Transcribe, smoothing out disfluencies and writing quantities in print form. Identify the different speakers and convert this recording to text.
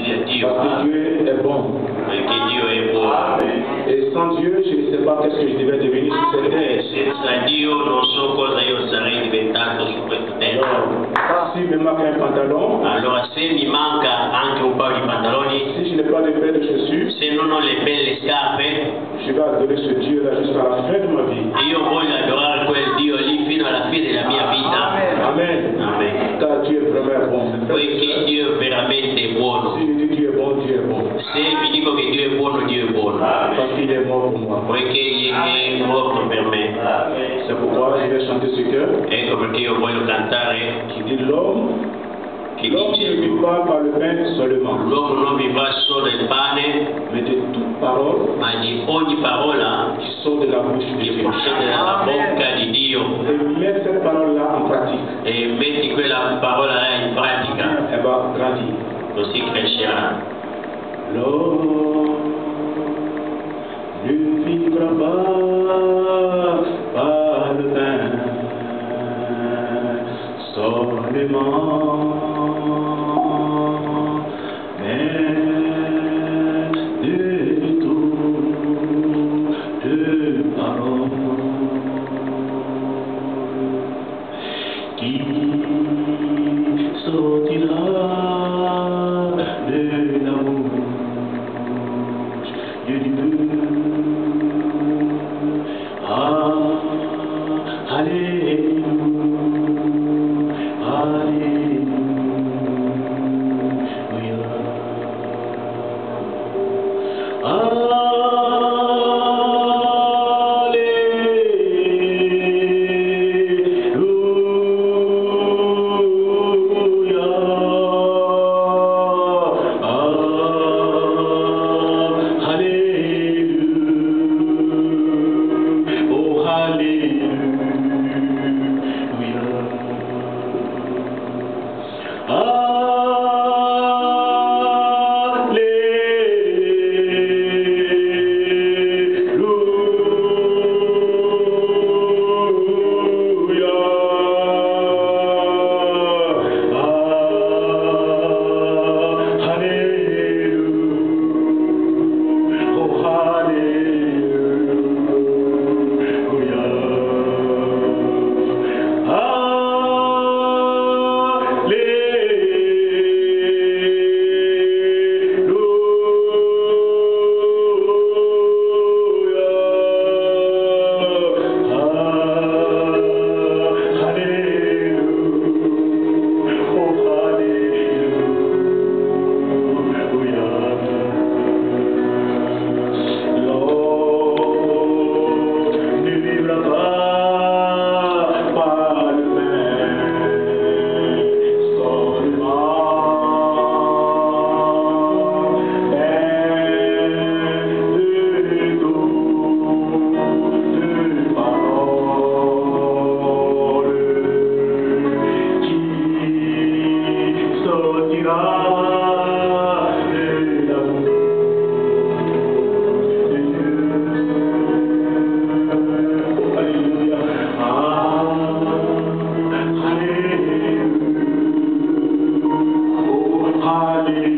Speaker 1: dire Dieu.
Speaker 2: Parce que Dieu est bon.
Speaker 1: Et que Dieu est bon.
Speaker 2: Et sans Dieu, je ne sais pas qu'est-ce que je devais devenir sur cette terre.
Speaker 1: Senza Dio non so cosa io sarei diventato su questa terra.
Speaker 2: Si me manque un pantalon,
Speaker 1: Allora se mi manca anche un paio di pantaloni,
Speaker 2: si je n'ai pas de paire de chaussures,
Speaker 1: se non ho le belle scarpe,
Speaker 2: je vais adorer ce Dieu-là jusqu'à la fin de ma vie.
Speaker 1: io voglio adorare quel Dio lì fino alla fine della mia vita.
Speaker 2: Amen.
Speaker 1: Amen.
Speaker 2: Car Dieu est vraiment bon.
Speaker 1: Poiché Dio è veramente buono.
Speaker 2: Si je dis Dieu est bon, Dieu est bon.
Speaker 1: Se vi dico che Dio è buono, Dio è buono.
Speaker 2: Parce qu'il est mort pour moi.
Speaker 1: Poiché Egli è morto per me.
Speaker 2: C'est pourquoi je vais chanter ce cœur
Speaker 1: Ecco perché io voglio cantare
Speaker 2: qui dit l'homme
Speaker 1: che
Speaker 2: ne
Speaker 1: dice:
Speaker 2: vit pas par le pain seulement,
Speaker 1: l'uomo non vivrà solo del pane,
Speaker 2: mais de toute parole
Speaker 1: ma di ogni parola
Speaker 2: qui sort de la bouche de
Speaker 1: che
Speaker 2: Dieu.
Speaker 1: procede dalla bocca di Dio.
Speaker 2: Et mets cette parole-là en pratique.
Speaker 1: E metti quella parola là in pratica,
Speaker 2: Elle va grandir.
Speaker 1: così crescerà.
Speaker 2: L'homme ne vivra pas par le pain seulement, mais de toute parole qui sortira de la bouche de Dieu. Alléluia, Hallelujah.